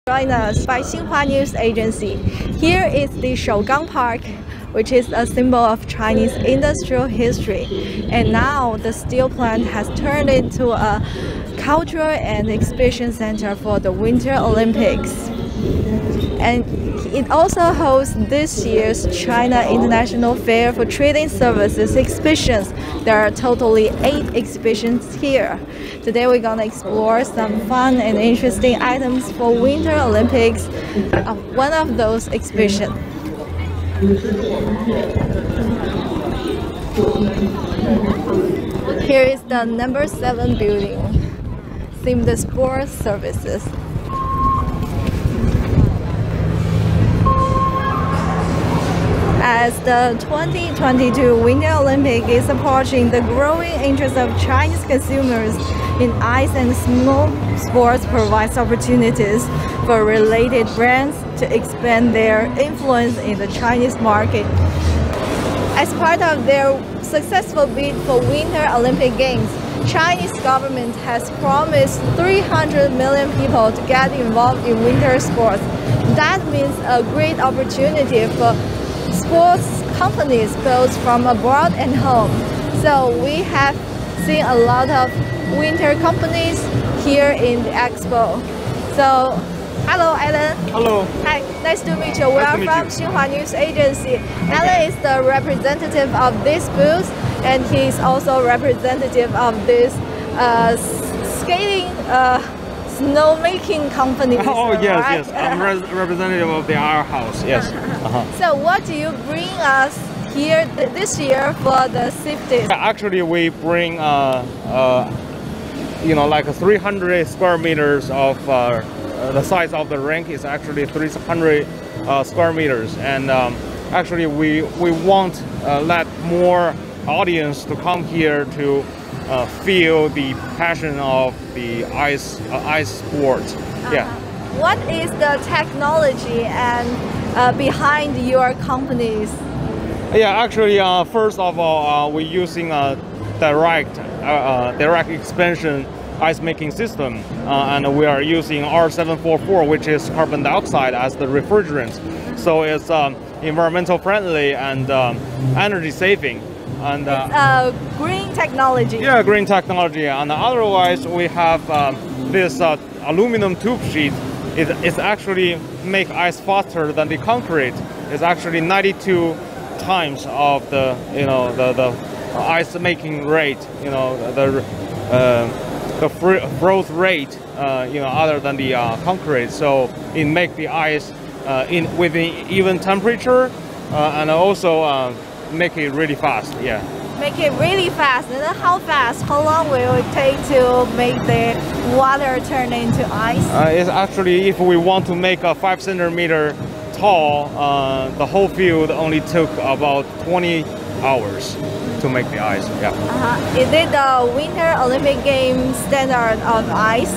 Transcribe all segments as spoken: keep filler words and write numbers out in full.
Join us by Xinhua News Agency. Here is the Shougang Park, which is a symbol of Chinese industrial history. And now the steel plant has turned into a cultural and exhibition center for the Winter Olympics. And it also hosts this year's China International Fair for Trading Services exhibitions. There are totally eight exhibitions here. Today we're gonna explore some fun and interesting items for Winter Olympics of one of those exhibitions. Here is the number seven building, themed sports services. As the twenty twenty-two Winter Olympic is approaching, the growing interest of Chinese consumers in ice and snow sports provides opportunities for related brands to expand their influence in the Chinese market. As part of their successful bid for Winter Olympic Games, Chinese government has promised three hundred million people to get involved in winter sports. That means a great opportunity for sports companies both from abroad and home. So we have seen a lot of winter companies here in the expo. So, hello Alan. Hello. Hi, nice to meet you. We Nice are to meet from you. Xinhua News Agency. Alan is the representative of this booth, and he's also representative of this uh, skating uh, snowmaking company. Oh yes, right? yes. I'm res representative of the Our House. Yes. Uh-huh. So what do you bring us here th this year for the safety? Actually, we bring uh, uh, you know like three hundred square meters of uh, uh, the size of the rink is actually three hundred uh, square meters, and um, actually we we want uh, let more audience to come here to uh, feel the passion of the ice uh, ice sports. Uh-huh. Yeah. What is the technology and uh, behind your companies? Yeah, actually, uh, first of all, uh, we're using a direct, uh, uh, direct expansion ice making system, uh, and we are using R seven forty-four, which is carbon dioxide, as the refrigerant. So it's um, environmental friendly and um, energy saving. And uh, Uh, green technology. yeah, green technology. And otherwise, we have um, this uh, aluminum tube sheet. It, it's actually make ice faster than the concrete. It's actually ninety-two times of the you know the the ice making rate. You know the uh, the growth rate. Uh, you know other than the uh, concrete. So it make the ice uh, in within even temperature, uh, and also uh, make it really fast. Yeah. Make it really fast. And then how fast? How long will it take to make the water turn into ice? Uh, it's actually, if we want to make a five centimeter tall, uh, the whole field only took about twenty hours to make the ice. Yeah. Uh-huh. Is it the Winter Olympic Games standard of ice?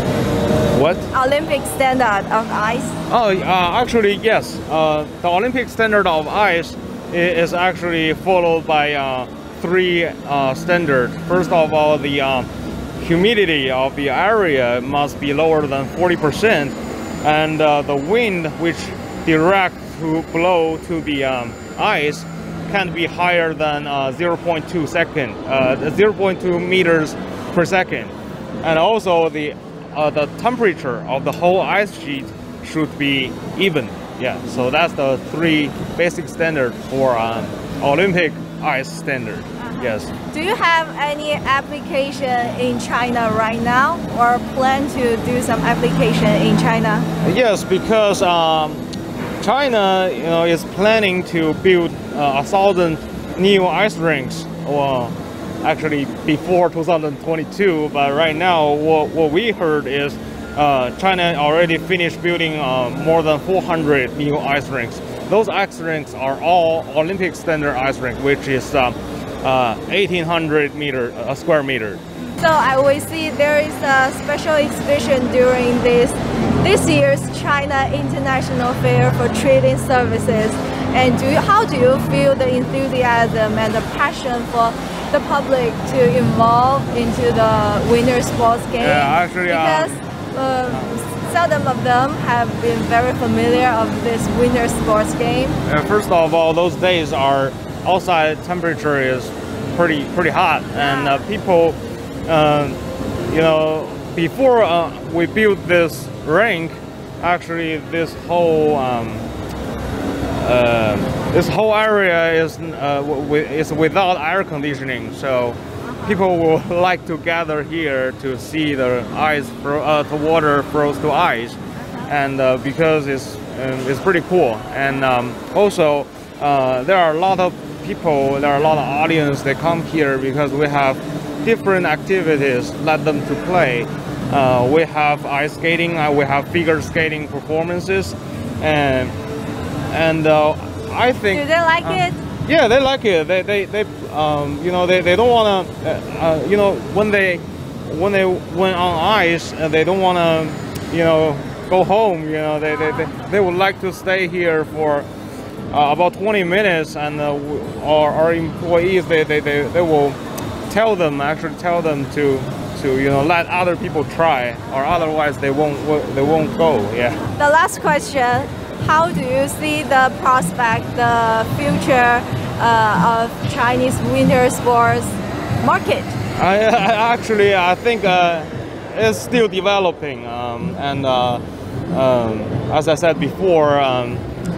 What? Olympic standard of ice? Oh, uh, actually, yes. Uh, the Olympic standard of ice i- is actually followed by uh, three uh, standards. First of all, the uh, humidity of the area must be lower than forty percent, and uh, the wind which direct to blow to the um, ice can be higher than uh, zero point two second, uh, zero point two meters per second, and also the uh, the temperature of the whole ice sheet should be even. Yeah, so that's the three basic standard for um, Olympic ice standard. Yes. Do you have any application in China right now, or plan to do some application in China? Yes, because um, China, you know, is planning to build uh, a thousand new ice rinks. Well, actually before two thousand twenty-two, but right now, what, what we heard is uh, China already finished building uh, more than four hundred new ice rinks. Those ice rinks are all Olympic standard ice rink, which is um, uh, eighteen hundred meter uh, square meter. So I will see there is a special exhibition during this this year's China International Fair for Trading Services. And do you, how do you feel the enthusiasm and the passion for the public to involve into the winter sports game? Yeah, actually, uh, because uh, seldom of them have been very familiar of this winter sports game. Uh, first of all, those days are outside temperature is pretty pretty hot, and uh, people, uh, you know, before uh, we built this rink, actually this whole um, uh, this whole area is uh, w is without air conditioning, so people will like to gather here to see the ice, fro uh, the water froze to ice, and uh, because it's um, it's pretty cool, and um, also uh, there are a lot of people, there are a lot of audience that come here because we have different activities let them to play. Uh, we have ice skating, uh, we have figure skating performances, and and uh, I think. Do they like uh, it? Yeah, they like it. They they, they um you know they, they don't wanna uh, uh, you know when they when they went on ice uh, they don't wanna you know go home. You know they they, they, they would like to stay here for uh, about twenty minutes, and uh, our, our employees they, they, they, they will tell them actually tell them to to you know let other people try, or otherwise they won't they won't go. Yeah. The last question: how do you see the prospect, the future uh, of Chinese winter sports market? I, I actually I think uh, it's still developing, um, and uh, um, as I said before, um,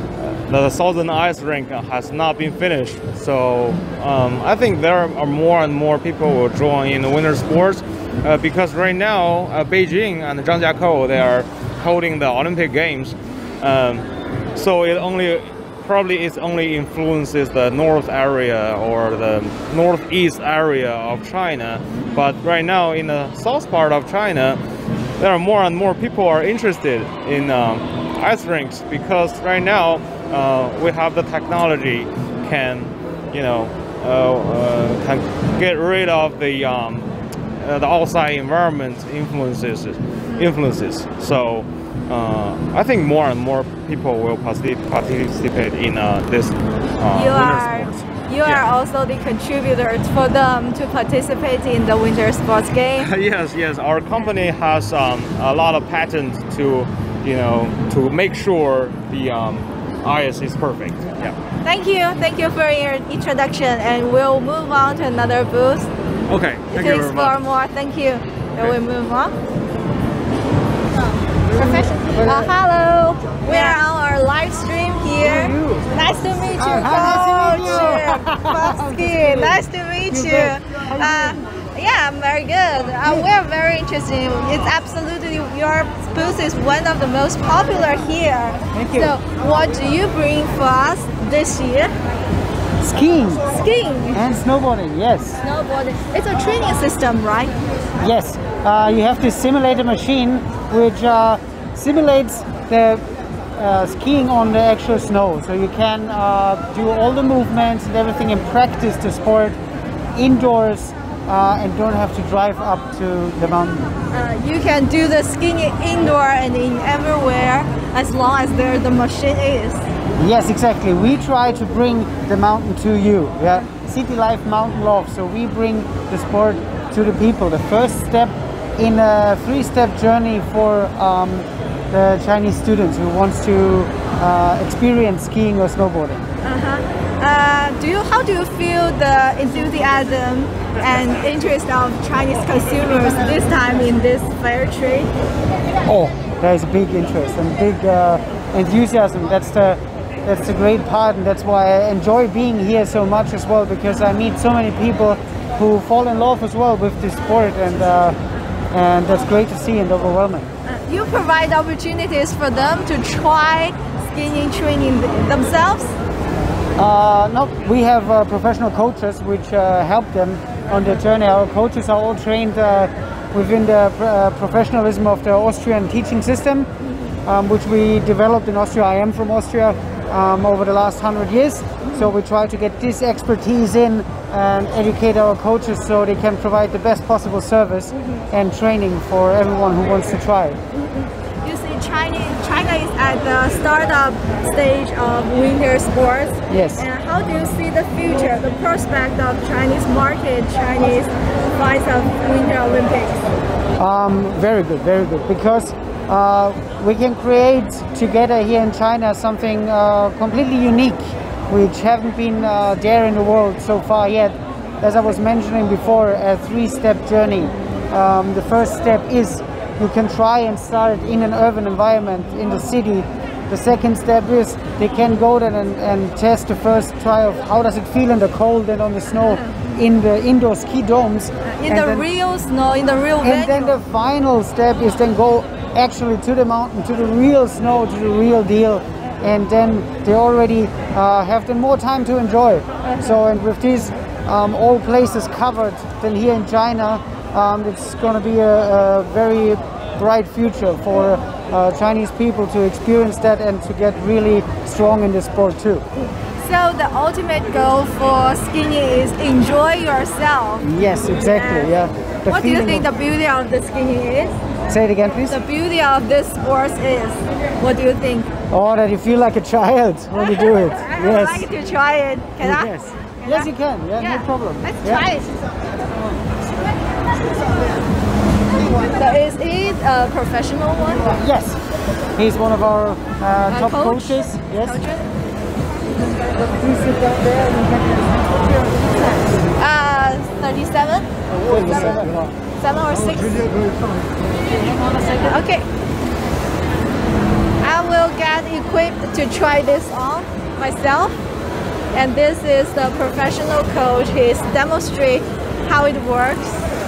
the Southern Ice Rink has not been finished. So um, I think there are more and more people will join in the winter sports uh, because right now uh, Beijing and Zhangjiakou they are holding the Olympic Games. Um, so it only probably it only influences the north area or the northeast area of China, but right now in the south part of China there are more and more people are interested in um, ice rinks because right now uh, we have the technology can you know uh, uh, can get rid of the um, uh, the outside environment influences influences so Uh, I think more and more people will participate in uh, this uh, you winter are, sports. You Yeah. are also the contributors for them to participate in the winter sports game. Yes, yes. Our company has um, a lot of patents to, you know, to make sure the um, ice is perfect. Yeah. Thank you, thank you for your introduction, and we'll move on to another booth Okay. Thank to you very explore much. more. Thank you. Then Okay. we move on. Uh, hello, we are on our live stream here. Nice to meet you, Coach Foskey. Nice to meet you. Uh, yeah, I'm very good. Uh, we are very interested. It's absolutely your booth is one of the most popular here. Thank you. So, what do you bring for us this year? Skiing Skiing, and snowboarding, yes. snowboarding. It's a training system, right? Yes, uh, you have to simulate a machine which uh, simulates the uh, skiing on the actual snow. So you can uh, do all the movements and everything in practice the sport indoors uh, and don't have to drive up to the mountain. Uh, you can do the skiing indoor and in everywhere as long as there the machine is. Yes, exactly. We try to bring the mountain to you. Yeah, City Life Mountain Love. So we bring the sport to the people. The first step in a three-step journey for um, the Chinese students who wants to uh, experience skiing or snowboarding. Uh-huh. Uh, do you? How do you feel the enthusiasm and interest of Chinese consumers this time in this fair trade? Oh, there's a big interest and big uh, enthusiasm. That's the that's the great part, and that's why I enjoy being here so much as well, because I meet so many people who fall in love as well with this sport, and uh, and that's great to see and overwhelming. Uh, you provide opportunities for them to try skiing training themselves? Uh, no, we have uh, professional coaches which uh, help them on their journey. Our coaches are all trained uh, within the uh, professionalism of the Austrian teaching system, um, which we developed in Austria. I am from Austria. Um, over the last hundred years, so we try to get this expertise in and educate our coaches so they can provide the best possible service and training for everyone who wants to try. You see, China, China is at the startup stage of winter sports. Yes. And how do you see the future, the prospect of Chinese market, Chinese fights of Winter Olympics? Um, very good, very good, because uh, we can create together here in China something uh, completely unique, which haven't been uh, there in the world so far yet. As I was mentioning before, a three-step journey. Um, the first step is you can try and start in an urban environment in the city. The second step is they can go then and, and test the first try of how does it feel in the cold and on the snow in the indoor ski domes. In And the then- real snow, in the real and then venue. the final step is then go actually to the mountain, to the real snow, to the real deal. And then they already uh, have then more time to enjoy. So, and with these um, all places covered, then here in China, um, it's going to be a, a very bright future for uh, Chinese people to experience that and to get really strong in the sport too. So the ultimate goal for skiing is enjoy yourself. Yes, exactly. Yeah. The What do you feeling think the of- beauty of the skiing is? Say it again, please. The beauty of this sport is? What do you think? Oh, that you feel like a child when you do it. I would Yes. like to try it. Can I? Yes. Yes, you can. Yeah, Yeah. no problem. Let's Yeah. try it. So is it a professional one? Yes. He's one of our uh, top coach? coaches. Yes. Coaches? Please sit down there and you can Uh, thirty-seven? thirty-seven. Seven or six? Hang on a second. Okay. I will get equipped to try this on myself. And this is the professional coach. He's demonstrate how it works.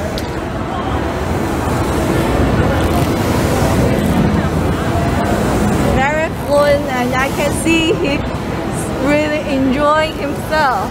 Very fluent, and I can see he's really enjoying himself.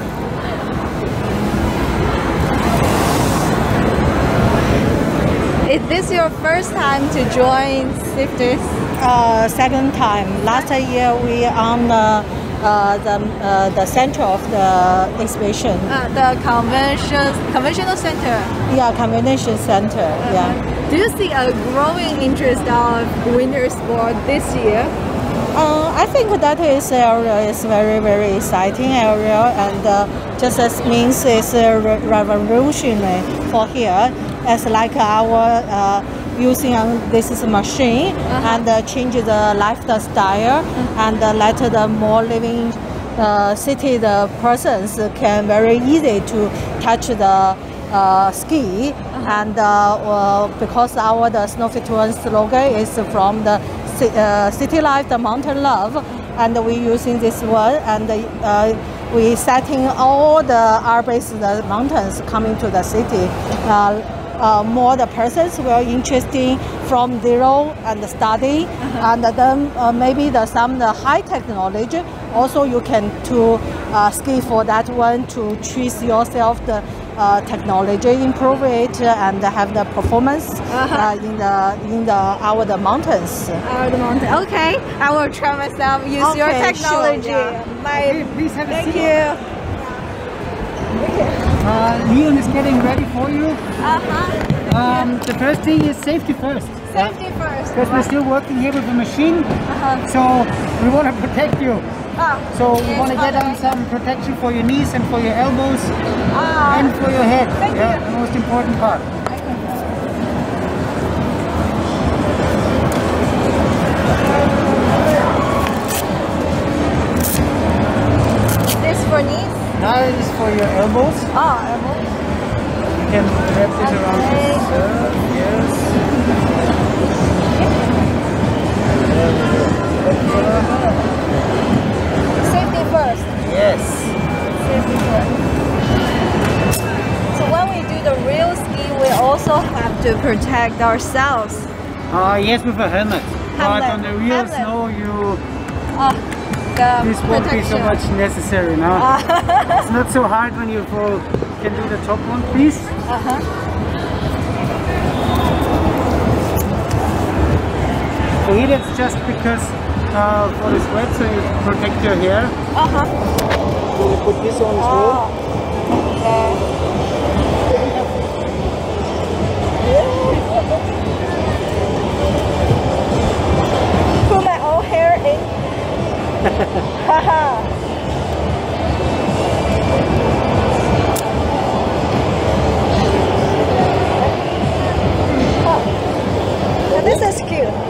Is this your first time to join Siftis? Uh, second time. Last year we on the uh, the uh, the center of the exhibition. Uh, the convention conventional center. Yeah, convention center. Yeah. Do you see a growing interest of winter sport this year? Uh, I think that is area is very very exciting area, and uh, just as means it's a re- revolutionary for here. As like our uh, using um, this is a machine and uh, change the lifestyle and uh, let the more living uh, city the persons can very easy to touch the uh, ski and uh, uh, because our the Snow Fit One slogan is from the ci- uh, city life, the mountain love, and we using this one and uh, we setting all the R-based the mountains coming to the city. Uh, uh, more the persons were interested from zero and study, and then uh, maybe the some the high technology. Also, you can to uh, ski for that one to choose yourself the uh, technology, improve it, and have the performance uh, in the in the our the mountains. Out the mountain. Okay, I will try myself. Use your Okay, sure, technology. yeah. My, Okay, please have a thank seat. you. Uh, Leon is getting ready for you. Uh-huh. Um, the first thing is safety first. Safety first. Because we're still working here with the machine, Uh-huh. so we want to protect you. Oh, So we yes, want to get on okay. some protection for your knees and for your elbows Ah. and for your head. Thank yeah, you. the most important part. This for knees? Now it is for your elbows. Oh, elbow. You can wrap this around Okay. yourself. Yes. There we go. Safety first. Yes. Safety first. So when we do the real ski, we also have to protect ourselves. Uh, yes, with a helmet. But Helmet. on the real Helmet. snow, you Oh, the this won't be so protection. much necessary now. It's not so hard when you fall. Can do the top one, please. Uh-huh. So here it's just because uh, for the sweat, so you protect your hair. Uh-huh. So you put this on as well. Oh. Okay. Put my own hair in. Haha. Oh. Yeah, this is cute.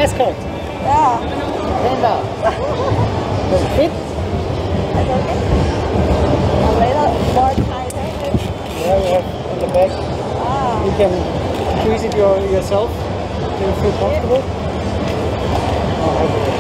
mascot. Yeah. Panda. Does it fit? That's okay. A little more tighter. Yeah, you have on the back. Ah. You can squeeze it your, yourself. Do you feel comfortable? Oh, okay.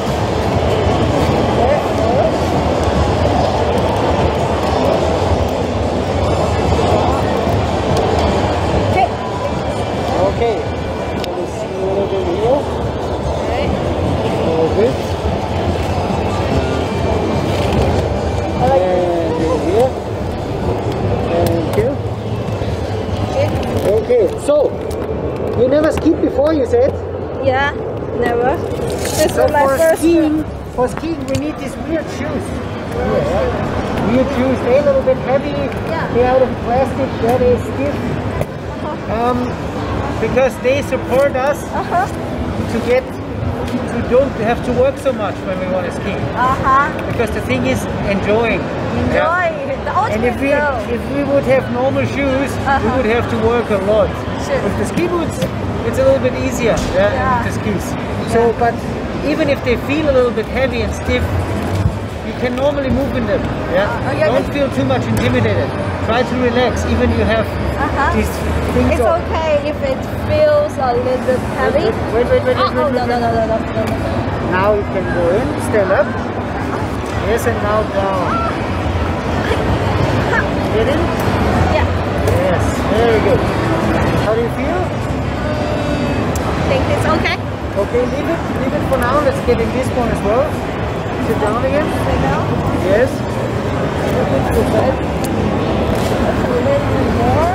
Okay, so let's see a little bit here. A little bit. And in here. Thank you. Okay, so you never skied before, you said? Yeah, never. This So is my for first skiing, for skiing we need these weird shoes. Yeah. Weird shoes, they're a little bit heavy. Yeah. They're out of plastic, very stiff. Um, because they support us Uh-huh. to get to don't have to work so much when we want to ski. Uh-huh. Because the thing is enjoying. Enjoy the ultimate And if we flow. if we would have normal shoes, we Uh-huh. would have to work a lot. Sure. With the ski boots, it's a little bit easier, yeah, Yeah. to skis. So, but even if they feel a little bit heavy and stiff, you can normally move in them. Yeah. Oh, yeah, Don't but- feel too much intimidated. Try to relax, even you have Uh-huh. these things. It's on. okay if it feels a little bit heavy. Wait, wait, wait, wait, Oh, wait, oh, wait, no, no, wait. no, no, no, no, no. Now you can go in, stand up. Yes, and now down. Get in? Yeah, Yes, very good. How do you feel? think it's okay. Okay, leave it, leave it for now. Let's get in this one as well. Sit down again. Sit down. Yes. A little bit more.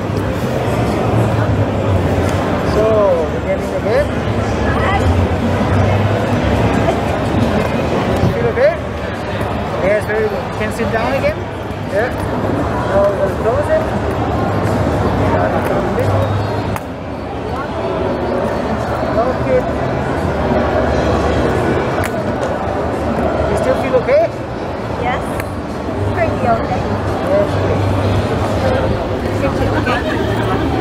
So, we're getting again. Feel okay? Yes, very good. Can sit down again? Yeah. Now we'll close it. Start it from the middle. Lock it. You still feel okay? Yes. Pretty okay. Yes. Pretty okay.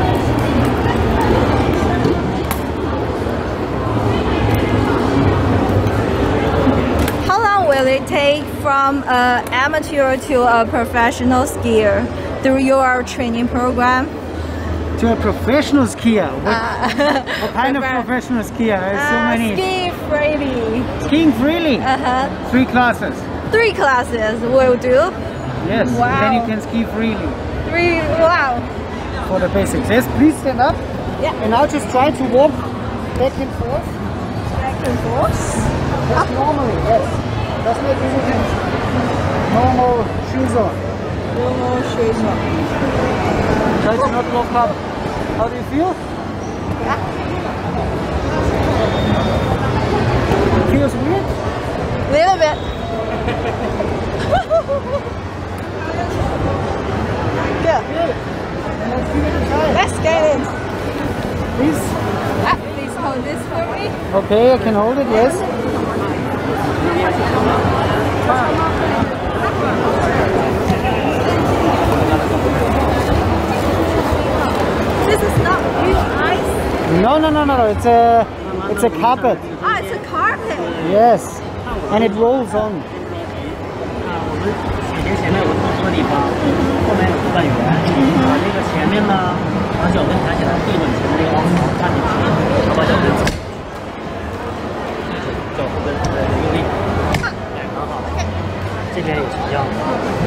How long will it take from an amateur to a professional skier through your training program? To a professional skier. What, Uh, what kind of program. professional skier? There's so Uh, many. Ski freely. Skiing freely. Uh-huh. Three classes. Three classes will do. Yes. Wow. Then you can ski freely Three, wow. for the basics. Yes, please stand up. Yeah. And now just try to walk back and forth. Back and forth. Just normally, yes. Just make using normal shoes on. No more shoes on. Try to not lock up. How do you feel? Yeah. Feels weird? Little bit. Good. Good. And let's give it a try. Let's get in. Please. Ah, please hold this for me. Okay, I can hold it, yes. This is not real ice. No, no, no, no, no. It's a, it's a carpet. Ah, it's a carpet. Yes. And it rolls on. 水前前面有个特殊的地方，后面有个半圆，把这个前面呢，把脚跟抬起来，对准前面这个凹槽，站进去，然后把脚跟脚后跟对用力，哎，很好。这边也是一样的，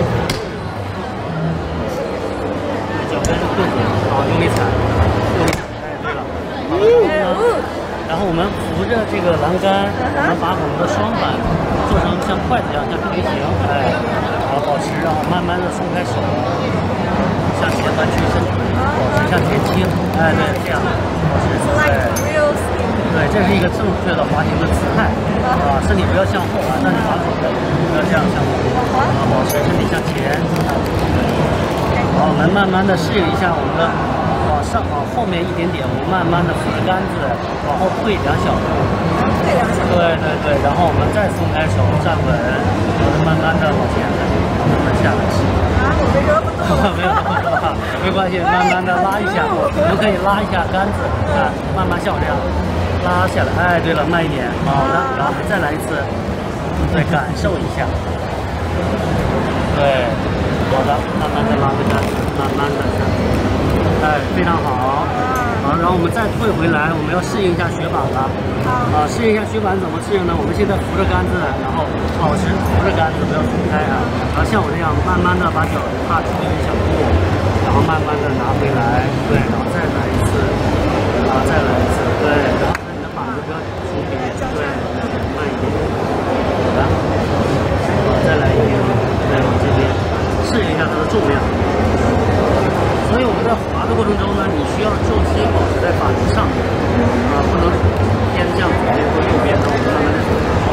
脚跟对准，好，用力踩，用力踩，哎，对了。好了，然后呢，然后我们扶着这个栏杆，我们把我们的双板做成像筷子一样，像平行，哎，好，保持，然后慢慢的松开手，向前弯曲身体，保持向前倾，哎，对，这样，保持， Like 哎， real ski. 对，这是一个正确的滑行的姿态，啊，身体不要向后啊，那是滑手的，不要这样向后，啊，保持身体向前，好，我们慢慢的适应一下我们的。往上往后面一点点，我们慢慢的扶着杆子往后退两小步， 退两小步。 对对对，然后我们再松开手站稳，然后慢慢的往前再慢慢下来。 啊，我没揉不动。 没有没有，没关系，慢慢的拉一下，我们可以拉一下杆子，看，慢慢像我这样， 拉下来，哎，对了，慢一点，好的，然后再来一次，对，感受一下，对，好的，慢慢的拉着杆子，慢慢的，哎，非常好，好，然后我们再退回来，我们要适应一下雪板了，啊，适应一下雪板怎么适应呢？我们现在扶着杆子，然后保持扶着杆子，不要松开啊，然后像我这样慢慢的把脚踏出一小步，然后慢慢的拿回来，对，然后再来一次，然后再来一次，对，然后你的板子不要松开，对，慢一点，好的，好，再来一点，再往这边适应一下它的重量。所以我们在滑的过程中呢，你需要重心保持在板子上，啊，不能偏向左边或右边的，我们慢慢的。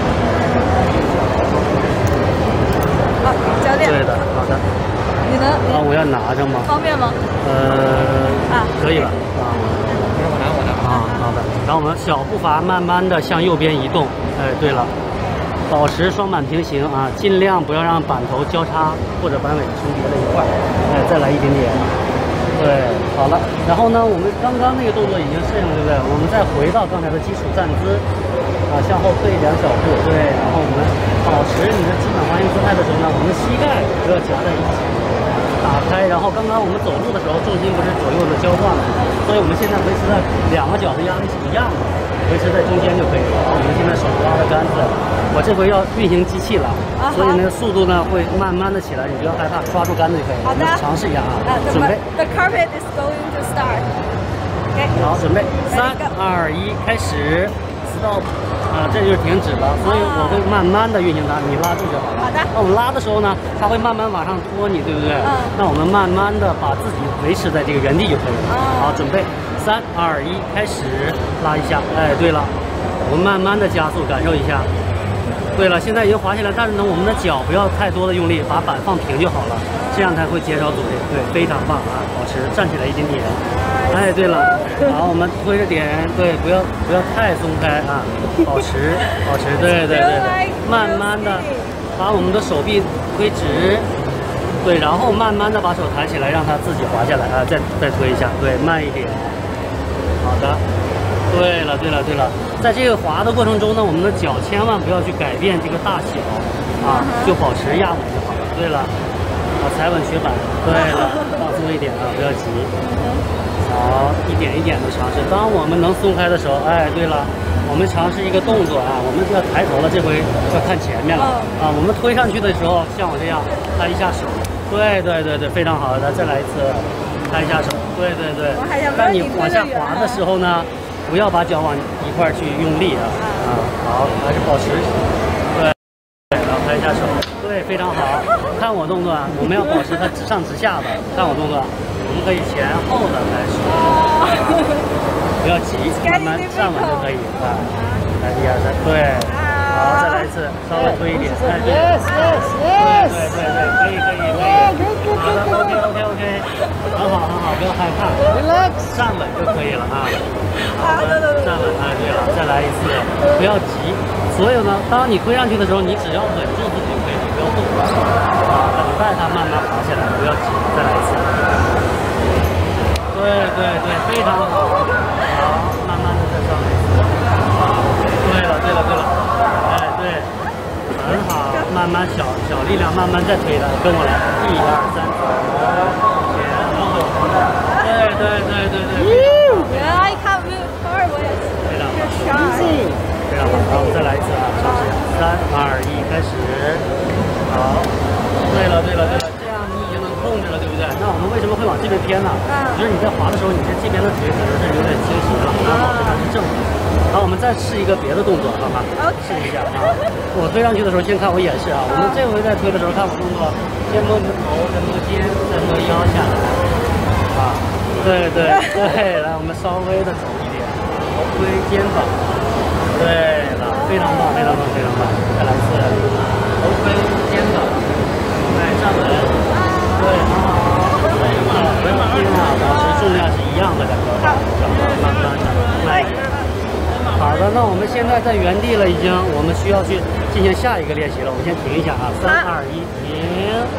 好，教练。 对的，好的。 你能？ 啊，我要拿着吗？ 方便吗？ 呃， 啊， 可以了。啊，我拿，我拿。啊，好的。然后我们小步伐慢慢的向右边移动。哎，对了，保持双板平行啊，尽量不要让板头交叉或者板尾重叠在一块儿。哎，再来一点点。对，好了，然后呢，我们刚刚那个动作已经适应了，对不对？我们再回到刚才的基础站姿，啊，向后退两小步，对，然后我们保持你的基本滑行姿态的时候呢，我们的膝盖不要夹在一起，打开，然后刚刚我们走路的时候重心不是左右的交换吗？所以我们现在维持在两个脚的压力是一样的，维持在中间就可以了。然后我们现在手抓着杆子，我这回要运行机器了，啊、所以那个速度呢会慢慢的起来，你不要害怕，抓住杆子就可以了。 好的， 尝试一下啊， 啊、 准备。 The carpet is going to start. Okay. 好，准备，三二一，开始 ，stop。啊，这就是停止了，所以我会慢慢的运行它，你拉住就好了。 好的。 那我们拉的时候呢，它会慢慢往上拖你，对不对？嗯。那我们慢慢的把自己维持在这个原地就可以了。好，准备，三二一，开始，拉一下。哎，对了，我们慢慢的加速，感受一下。对了，现在已经滑下来，但是呢，我们的脚不要太多的用力，把板放平就好了，这样才会减少阻力。对，非常棒啊！保持站起来一点点。哎，对了，好，我们推着点，对，不要不要太松开啊，保持保持，对对对对，慢慢的把我们的手臂推直，对，然后慢慢的把手抬起来，让它自己滑下来啊，再再推一下，对，慢一点。好的。对了，对了，对了，在这个滑的过程中呢，我们的脚千万不要去改变这个大小啊，就保持压稳就好了。对了，啊，踩稳雪板。对了，放松一点啊，不要急。好，一点一点的尝试。当我们能松开的时候，哎，对了，我们尝试一个动作啊，我们就要抬头了，这回要看前面了啊。我们推上去的时候，像我这样拍一下手。对对对对，非常好的，再来一次，拍一下手。对对对。当你往下滑的时候呢，不要把脚往一块儿去用力啊！啊，好，还是保持，对，然后拍一下手，对，非常好。看我动作啊，我们要保持它直上直下的。看我动作，我们可以前后的来说，不要急，慢慢站稳就可以啊。来，一二三，对，好，再来一次，稍微推一点，哎，对，对对对对，可以可以可以，好的 ，OK OK OK， 很好很好，不要害怕 ，relax， 站稳就可以了啊。好的，站稳，哎，对了，再来一次，不要急。所有呢，当你推上去的时候，你只要稳住自己就可以了，不要动啊，等待它慢慢滑下来，不要急，再来一次。对对对，非常好，好，慢慢的再上来一次。对了对了对了，哎对，很好，慢慢小小力量，慢慢再推它，跟我来，一二三，前后，对对对对对。 I can't move forward. 非常好，非常好，然后我们再来一次啊，尝试，三二一，开始，好，对了对了对了，这样你已经能控制了，对不对？那我们为什么会往这边偏呢？嗯，就是你在滑的时候，你这这边的腿可能是有点倾斜了，然后它是正的。好，我们再试一个别的动作，好吗？试一下啊！我推上去的时候，先看我演示啊。我们这回在推的时候，看我动作，先摸你的头，再摸肩，再摸腰下来，啊。对对对，来，我们稍微的走一点，头推肩膀，对了，非常棒，非常棒，非常棒，再来一次，头推肩膀，对，站稳，对，很好，对了，不要拼啊，保持重量是一样的，两个，慢慢的，慢一点。好的，那我们现在在原地了，已经，我们需要去进行下一个练习了，我们先停一下啊，三二一，停。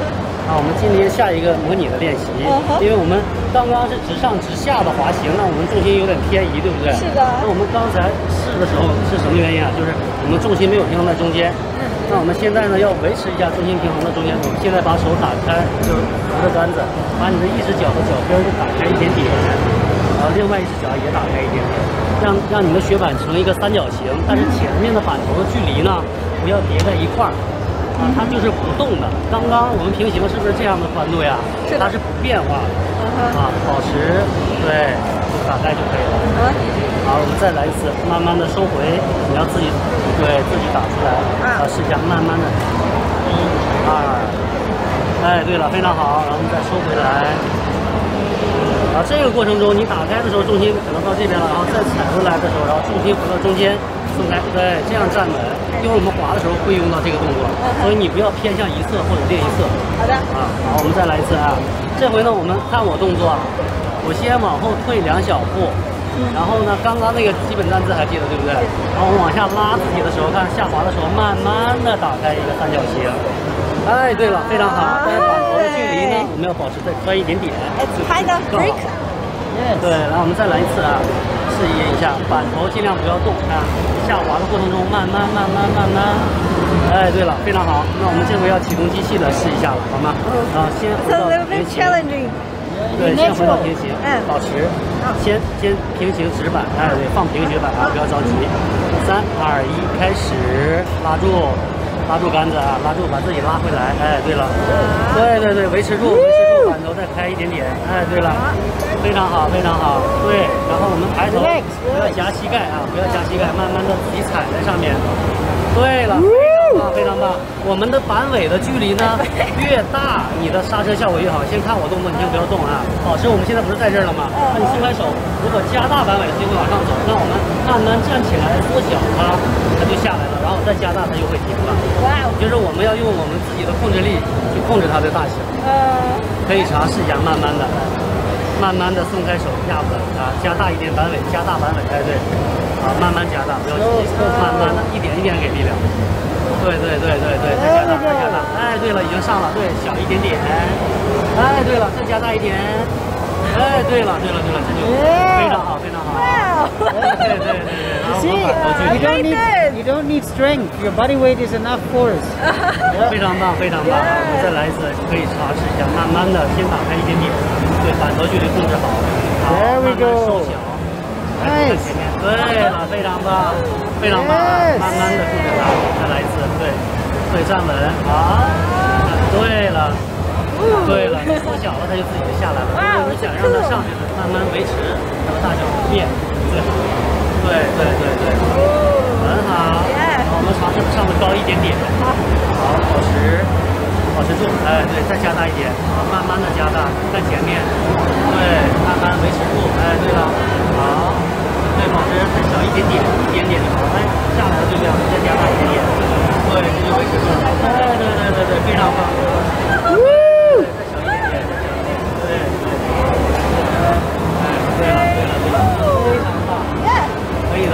啊，我们今天下一个模拟的练习， 嗯哼因为我们刚刚是直上直下的滑行，那我们重心有点偏移，对不对？ 是的那我们刚才试的时候是什么原因啊？就是我们重心没有平衡在中间。那我们现在呢要维持一下重心平衡的中间，我们现在把手打开，就是扶着杆子，把你的一只脚和脚跟都打开一点点，然后另外一只脚也打开一点点，让让你的雪板成一个三角形，但是前面的板头的距离呢不要叠在一块儿。啊，它就是不动的。刚刚我们平行是不是这样的宽度呀？ 是的它是不变化的。 嗯啊，保持，对，打开就可以了。 嗯好，我们再来一次，慢慢的收回，你要自己对自己打出来。 啊啊，试一下，慢慢的，一、二，哎，对了，非常好，然后我们再收回来。啊，这个过程中你打开的时候重心可能到这边了，然后再踩回来的时候，然后重心回到中间。松开，对，这样站稳。一会儿我们滑的时候会用到这个动作，所以你不要偏向一侧或者另一侧。 好的。 啊，好，我们再来一次啊。这回呢，我们看我动作，我先往后退两小步，然后呢，刚刚那个基本站姿还记得对不对？然后我们往下拉自己的时候，看下滑的时候，慢慢的打开一个三角形。哎，对了，非常好。但是板头的距离呢，我们要保持再宽一点点。 It's kind of 更好 freak. 对，然后我们再来一次啊，试验一下，板头尽量不要动啊，下滑的过程中慢慢慢慢慢慢，哎，对了，非常好，那我们这回要启动机器的试一下了，好吗？啊，先 It's 回 a 到 little 平 bit 行， challenging. 对，先回到平行嗯， 保持，先先平行直板，哎，对，放平雪板啊，不要着急，三二一，开始，拉住。拉住杆子啊，拉住，把自己拉回来。哎，对了，对对对，维持住，维持住，板头再开一点点。哎，对了，非常好，非常好。对，然后我们抬头，不要夹膝盖啊，不要夹膝盖，慢慢的自己踩在上面。对了，非常棒，非常棒。我们的板尾的距离呢越大，你的刹车效果越好。先看我动作，你先不要动啊，保持。我们现在不是在这儿了吗？那你松开手，如果加大板尾，它就会往上走。那我们慢慢站起来，缩小它，它就下来了。然后再加大，它就会停了。 哇哦。 就是我们要用我们自己的控制力去控制它的大小。 呃。 可以尝试一下，慢慢的，慢慢的松开手，压稳啊，加大一点板尾，加大板尾，哎对，啊，慢慢加大，不要急，慢慢的，一点一点给力量。对对对对对，再加大，再加大，哎，对了，已经上了，对，小一点点，哎，对了，再加大一点，哎，对了，对了，对了，这就非常好，非常好。对对对对，然后我们板头距 You 离。 don't need you don't need strength. Your body weight is enough force. 非常棒，非常棒！我们再来一次，可以尝试一下，慢慢的先打开一点点，对，板头距离控制好，好， There we 慢慢 go. 收小，来看前面，对了，非常棒，非常棒， Yes. 慢慢的控制它，再来一次，对，对，站稳，好，对了，对了，你缩小了，它就自己就下来了。如果你想让它上去，慢慢维持它的大小不变最好。对对对对，很好。我们尝试上的高一点点，好，保持，保持住，哎，对，再加大一点，好，慢慢的加大，在前面，对，慢慢维持住，哎，对了，好，对，保持再小一点点，一点点就好，哎，下来了就这样，再加大一点点，对，这就维持住了，哎，对对对对，非常棒，再小一点点，对对，哎，对了对了对了，非常棒，可以的。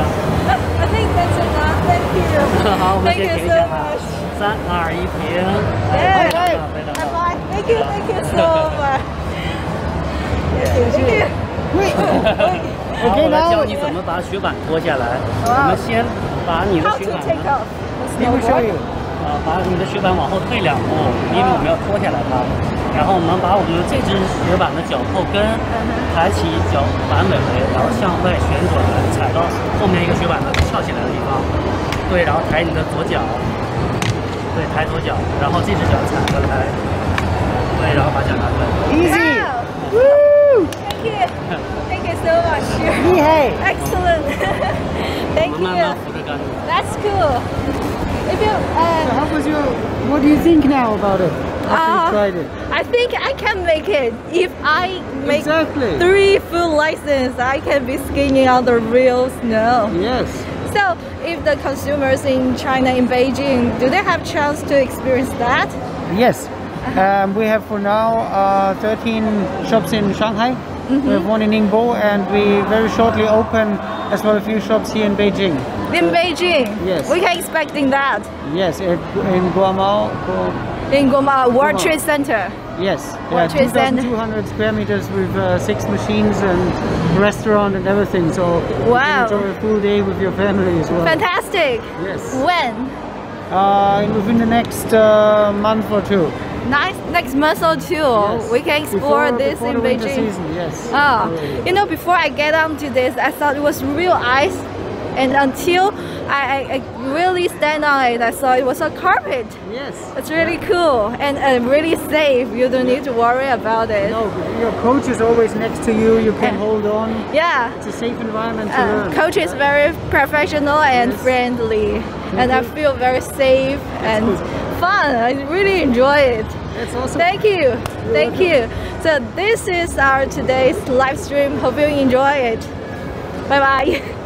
I think that's enough. Thank you. 好，我们 Thank 先 you 停一 so 下啊 much. 三二一停。 Yeah. 非常非常 Bye 棒。 bye. Thank you. Thank you so much. Thank you. Wait. 好， Okay, 我来 now 教你怎么把雪板脱下来。我们先把你的 How 雪 to 板 take 呢， off? let me show you. 啊，把你的雪板往后退两步，因为我们要脱下来它。然后我们把我们这只雪板的脚后跟抬起脚板尾，然后向外旋转，踩到后面一个雪板的翘起来的地方。对，然后抬你的左脚，对，抬左脚，然后这只脚踩过来，对，然后把脚拿出来。 Easy. Wow. Woo. Thank you. Thank you so much. Hey. Excellent. 我 Thank 们慢 you. 慢扶着杆子。 That's cool. If you, So uh, how was your? What do you think now about it? After Uh, you tried it. I think I can make it. If I make Exactly. three full license, I can be skiing on the real snow. Yes. So, if the consumers in China, in Beijing, do they have chance to experience that? Yes. Um, we have for now uh, thirteen shops in Shanghai. We have one in Ningbo, and we very shortly open as well a few shops here in Beijing. In Beijing, Yes. we can expecting that Yes, at, in Guamao. Gu- in Goma World Guamao. Trade Center. Yes, World yeah, Trade Center. two thousand two hundred square meters with uh, six machines and restaurant and everything. So Wow. you can enjoy a full day with your family as well. Fantastic. Yes. When? Uh, within the next uh, month or two. Nice. Next month or two, Yes. we can explore before, this before in the winter Beijing. season, yes. Ah, already. you know, before I get onto this, I thought it was real ice, and until I, I, I really stand on it, I saw it was a carpet. Yes. It's really cool and uh, really safe. You don't need to worry about it. No, but your coach is always next to you. You can Yeah. hold on. Yeah. It's a safe environment to Uh, learn. coach is very professional and Yes. friendly, and I you. feel very safe and good. fun. I really enjoy it. That's awesome. Thank you. Thank you. So this is our today's live stream. Hope you enjoy it. Bye bye.